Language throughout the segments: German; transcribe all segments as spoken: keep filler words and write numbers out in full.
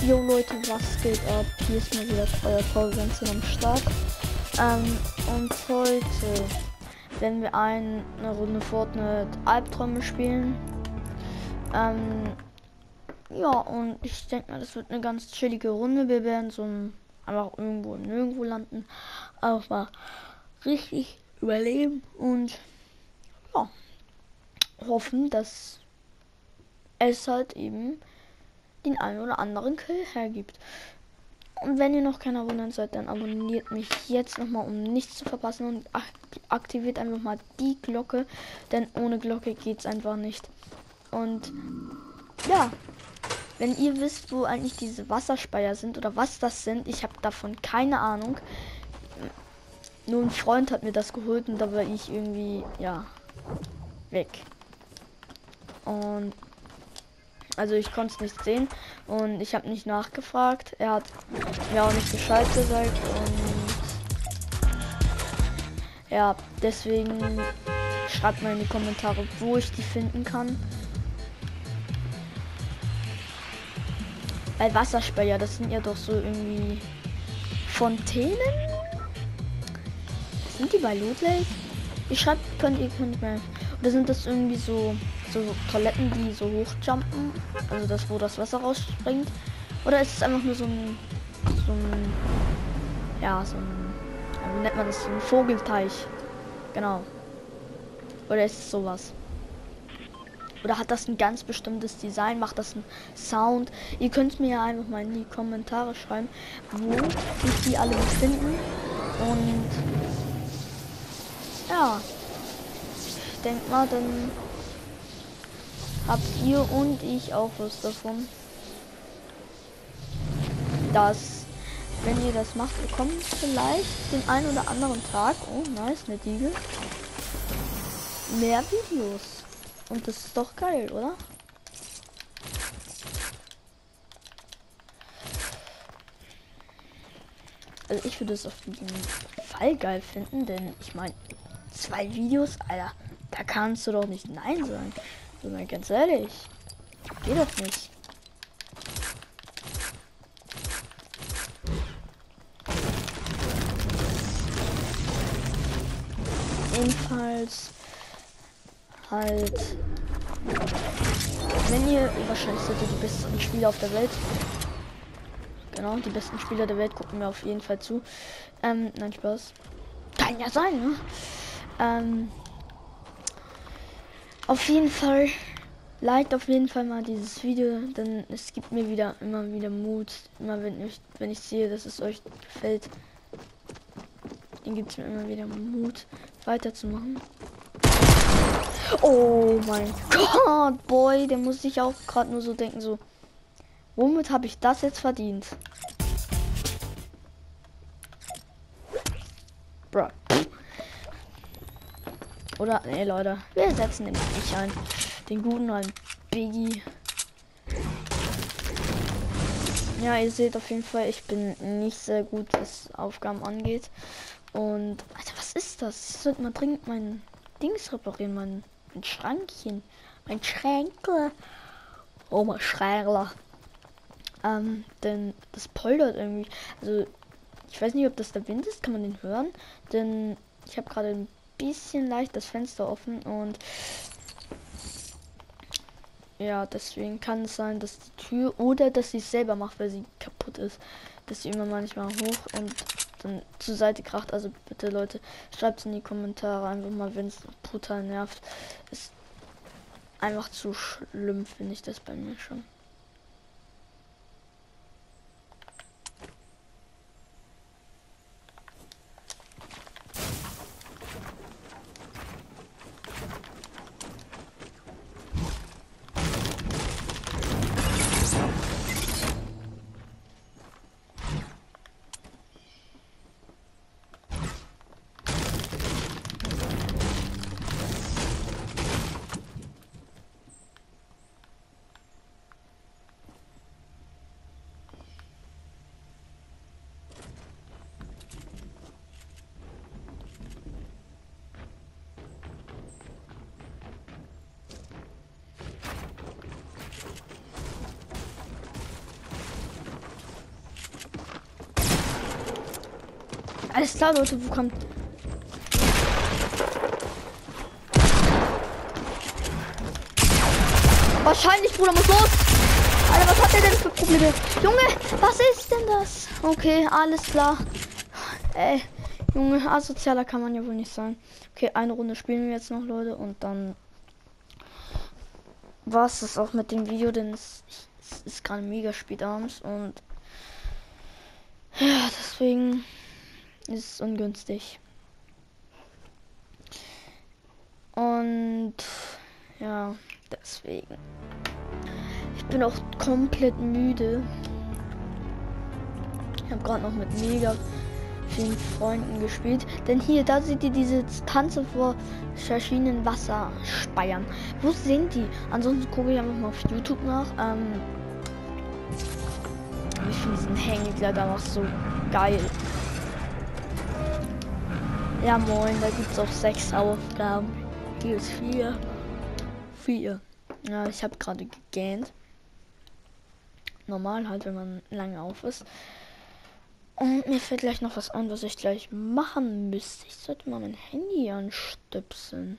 Jo Leute, was geht ab? Hier ist mal wieder euer Paul-Wenzel am Start. Ähm, und heute werden wir ein, eine Runde Fortnite Albträume spielen. Ähm, ja, und ich denke mal, das wird eine ganz chillige Runde. Wir werden so ein, einfach irgendwo und nirgendwo landen. Aber richtig überleben und ja, hoffen, dass es halt eben den einen oder anderen Kill hergibt. Und wenn ihr noch kein Abonnent seid, dann abonniert mich jetzt nochmal, um nichts zu verpassen, und aktiviert einfach mal die Glocke, denn ohne Glocke geht es einfach nicht. Und ja, wenn ihr wisst, wo eigentlich diese Wasserspeier sind oder was das sind, ich habe davon keine Ahnung. Nur ein Freund hat mir das geholt und da war ich irgendwie, ja, weg. Und also ich konnte es nicht sehen und ich habe nicht nachgefragt. Er hat mir auch nicht Bescheid gesagt und ja, deswegen schreibt mal in die Kommentare, wo ich die finden kann. Weil Wasserspeier, das sind ja doch so irgendwie Fontänen? Sind die bei Loot Lake? Ich schreibt, könnt ihr könnt mal. Oder sind das irgendwie so so Toiletten, die so hochjumpen? Also das, wo das Wasser rausspringt? Oder ist es einfach nur so ein so ein ja, so ein, wie nennt man das? So ein Vogelteich. Genau. Oder ist es sowas? Oder hat das ein ganz bestimmtes Design? Macht das einen Sound? Ihr könnt mir ja einfach mal in die Kommentare schreiben, wo sich die alle befinden. Und ja, ich denke mal, dann habt ihr und ich auch was davon, dass, wenn ihr das macht, bekommt vielleicht den einen oder anderen Tag, oh nice, eine Diegel, mehr Videos. Und das ist doch geil, oder? Also ich würde es auf jeden Fall geil finden, denn ich meine, zwei Videos, Alter, da kannst du doch nicht nein sagen. So, mal ganz ehrlich, geht doch nicht. Jedenfalls halt, wenn ihr, wahrscheinlich seid ihr die besten Spieler auf der Welt. Genau, die besten Spieler der Welt gucken mir auf jeden Fall zu. Ähm, nein, Spaß. Kann ja sein, ne? Ähm, auf jeden Fall, liked auf jeden Fall mal dieses Video, denn es gibt mir wieder immer wieder Mut. Immer wenn ich, wenn ich sehe, dass es euch gefällt, dann gibt es mir immer wieder Mut, weiterzumachen. Oh mein Gott, boy, der muss sich auch gerade nur so denken, so, womit habe ich das jetzt verdient? Bro. Oder, nee, Leute, wir setzen den nicht ein. Den guten alten Biggie. Ja, ihr seht auf jeden Fall, ich bin nicht sehr gut, was Aufgaben angeht. Und, Alter, was ist das? Ich sollte mal dringend mein Dings reparieren, mein, mein Schrankchen. Mein Schränke. Oh, mein Schrägler. Ähm, denn das poltert irgendwie. Also, ich weiß nicht, ob das der Wind ist, kann man den hören? Denn ich habe gerade ein bisschen leicht das Fenster offen und ja, deswegen kann es sein, dass die Tür oder dass sie es selber macht, weil sie kaputt ist, dass sie immer manchmal hoch und dann zur Seite kracht. Also bitte Leute, schreibt es in die Kommentare einfach mal, wenn es brutal nervt. Ist einfach zu schlimm, finde ich das bei mir schon. Alles klar, Leute, wo kommt... Wahrscheinlich, Bruder, muss los. Alter, was hat der denn für Probleme? Junge, was ist denn das? Okay, alles klar. Ey, Junge, asozialer kann man ja wohl nicht sein. Okay, eine Runde spielen wir jetzt noch, Leute. Und dann war es das auch mit dem Video, denn es, es ist gerade mega spät abends. Und ja, deswegen ist es ungünstig. Und ja, deswegen. Ich bin auch komplett müde. Ich habe gerade noch mit mega vielen Freunden gespielt. Denn hier, da seht ihr diese Tanze vor verschiedenen Wasserspeiern. Wo sind die? Ansonsten gucke ich einfach mal auf YouTube nach. Ähm, ich finde diesen Hängegleiter einfach so geil. Ja moin, da gibt es auch sechs Aufgaben. Hier ist vier. Vier. Ja, ich habe gerade gegähnt. Normal halt, wenn man lange auf ist. Und mir fällt gleich noch was ein, was ich gleich machen müsste. Ich sollte mal mein Handy anstöpseln.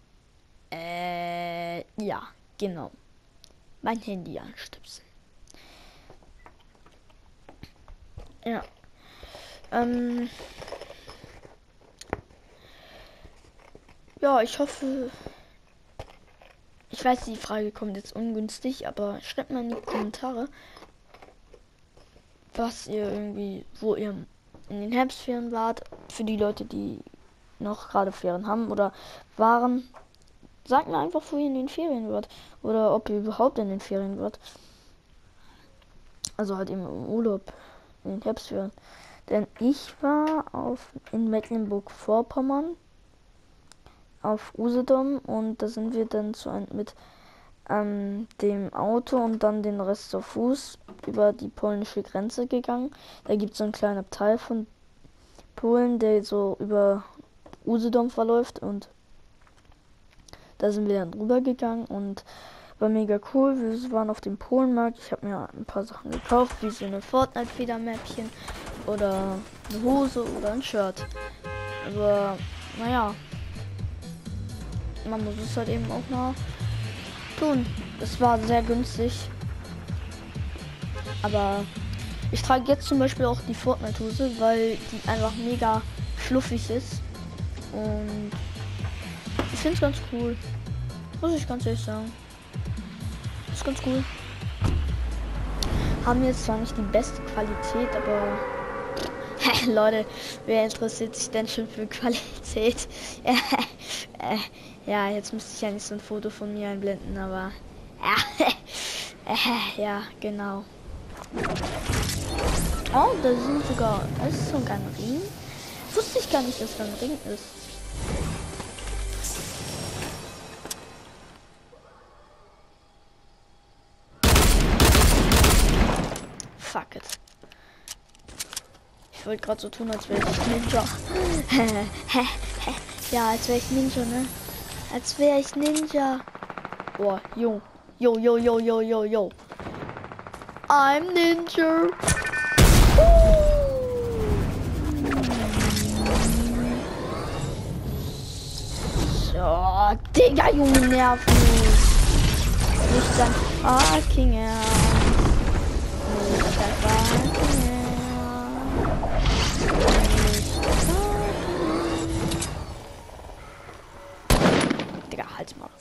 Äh, ja, genau. Mein Handy anstöpseln. Ja. Ähm. Ja, ich hoffe... Ich weiß, die Frage kommt jetzt ungünstig, aber schreibt mal in die Kommentare, was ihr irgendwie, wo ihr in den Herbstferien wart. Für die Leute, die noch gerade Ferien haben oder waren, sagt mir einfach, wo ihr in den Ferien wart oder ob ihr überhaupt in den Ferien wart. Also halt eben im Urlaub, in den Herbstferien. Denn ich war auf in Mecklenburg-Vorpommern. Auf Usedom und da sind wir dann zu ein, mit ähm, dem Auto und dann den Rest zu Fuß über die polnische Grenze gegangen. Da gibt es so einen kleinen Abteil von Polen, der so über Usedom verläuft und da sind wir dann drüber gegangen und war mega cool. Wir waren auf dem Polenmarkt. Ich habe mir ein paar Sachen gekauft, wie so eine Fortnite-Federmäppchen oder eine Hose oder ein Shirt. Aber naja. Man muss es halt eben auch mal tun. Es war sehr günstig. Aber ich trage jetzt zum Beispiel auch die Fortnite-Hose, weil die einfach mega fluffig ist. Und ich finde es ganz cool. Muss ich ganz ehrlich sagen. Ist ganz cool. Haben jetzt zwar nicht die beste Qualität, aber... Leute, wer interessiert sich denn schon für Qualität? Ja, jetzt müsste ich ja nicht so ein Foto von mir einblenden, aber ja, genau. Oh, da sind sogar, das ist so ein kleiner Ring. Wusste ich gar nicht, dass da ein Ring ist. Fuck it. Ich wollte gerade so tun, als wäre ich Ninja. Ja, als wäre ich Ninja, ne? Als wäre ich Ninja. Boah, jo. Jo, jo, jo, jo, jo, jo. I'm Ninja. So, Digga, Junge, nerven. Nicht sein fucking Ernst. Nicht sein fucking Ernst. Digga, halt mal.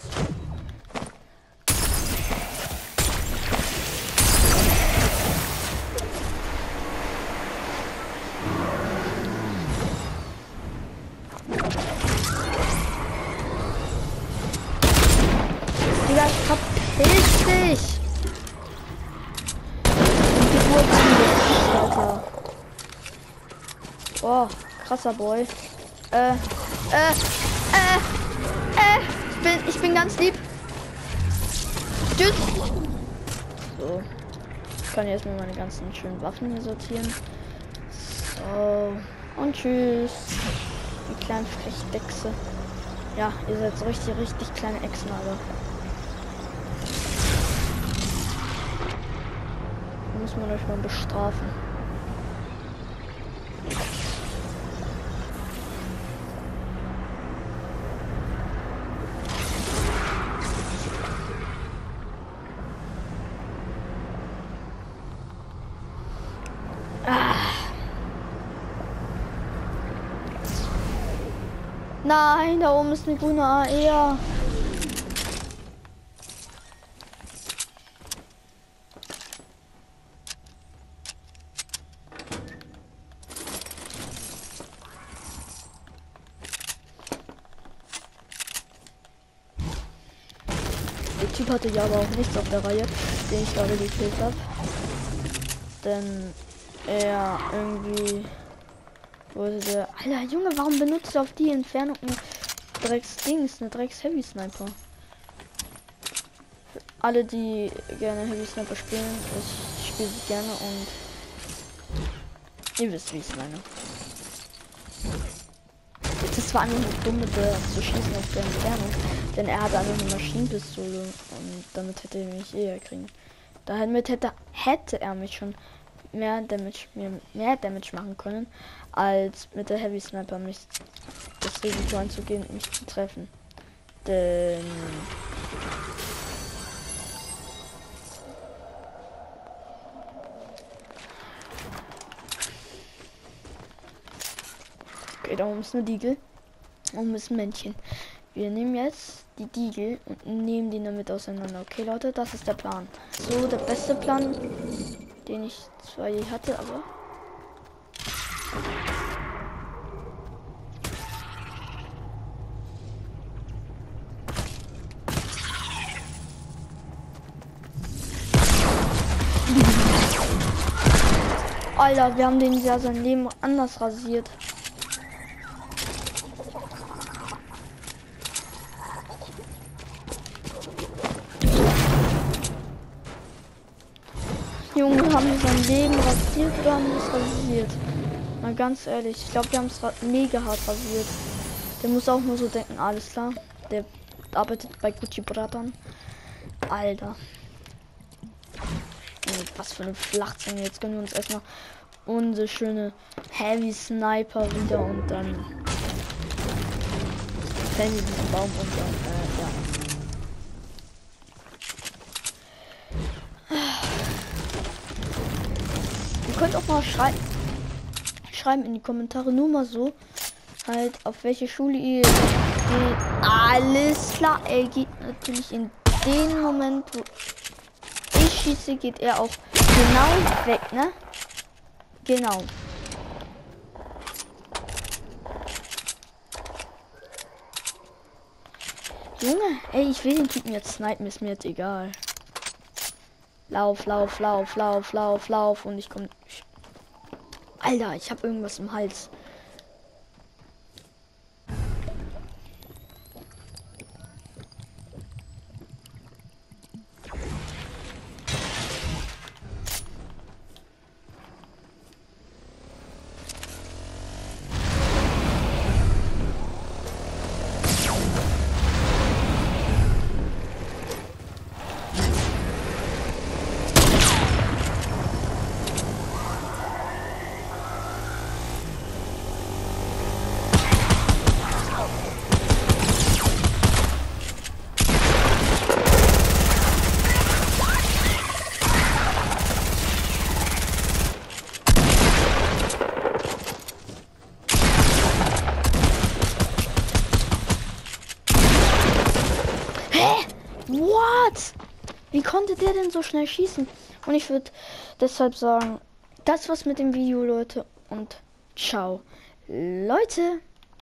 Digga, verpiss dich! Alter. Oh, krasser Boy. Äh, äh, äh, äh, ich bin, ich bin ganz lieb. Tschüss. So. Ich kann jetzt mal meine ganzen schönen Waffen hier sortieren. So. Und tschüss. Die kleinen Frechdechse. Ja, ihr seid so richtig, richtig kleine Echsen, aber. Da muss man euch mal bestrafen. Nein, da oben ist eine grüne A R. Der Typ hatte ja aber auch nichts auf der Reihe, den ich gerade gekillt habe. Denn er irgendwie wurde der... Alter Junge, warum benutzt du auf die Entfernung eine Drecks-Dings, eine Drecks-Heavy-Sniper? Alle, die gerne Heavy-Sniper spielen, ich spiele sie gerne und ihr wisst, wie ich es meine. Das war einfach nur dumm, mit der zu schießen auf der Entfernung, denn er hat einfach eine Maschinenpistole und damit hätte er mich eher kriegen. Damit hätte, hätte er mich schon mehr Damage, mehr, mehr Damage machen können, als mit der Heavy Sniper mich das Risiko einzugehen, mich zu treffen. Denn okay, da oben ist eine Diegel. Da oben ist ein Männchen. Wir nehmen jetzt die Diegel und nehmen die damit auseinander. Okay, Leute, das ist der Plan. So, der beste Plan, den ich zwar je hatte, aber... Alter, wir haben den ja sein Leben anders rasiert. Junge, haben wir sein Leben rasiert oder haben wir es rasiert? Mal ganz ehrlich, ich glaube, wir haben es mega hart rasiert. Der muss auch nur so denken, alles klar. Der arbeitet bei Gucci Bratan. Alter. Was für eine Flachzange. Jetzt können wir uns erstmal unsere schöne Heavy Sniper wieder und dann fällen wir diesen Baum und dann, äh, ja. Ihr könnt auch mal schrei schreiben in die Kommentare, nur mal so, halt, auf welche Schule ihr geht. Alles klar, er geht natürlich in den Moment, wo ich schieße, geht er auch genau weg, ne? Genau. Junge, ey, ich will den Typen jetzt snipen, ist mir jetzt egal. Lauf, lauf, lauf, lauf, lauf, lauf und ich komme. Alter, ich habe irgendwas im Hals. What? Wie konnte der denn so schnell schießen? Und ich würde deshalb sagen, das war's mit dem Video, Leute. Und ciao. Leute.